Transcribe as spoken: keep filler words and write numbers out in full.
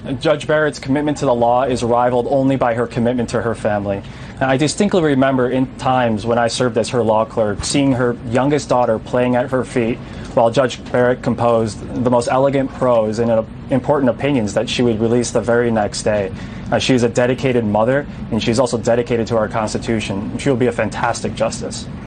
Judge Barrett's commitment to the law is rivaled only by her commitment to her family. And I distinctly remember in times when I served as her law clerk, seeing her youngest daughter playing at her feet while Judge Barrett composed the most elegant prose and uh, important opinions that she would release the very next day. Uh, she is a dedicated mother, and she's also dedicated to our Constitution. She will be a fantastic justice.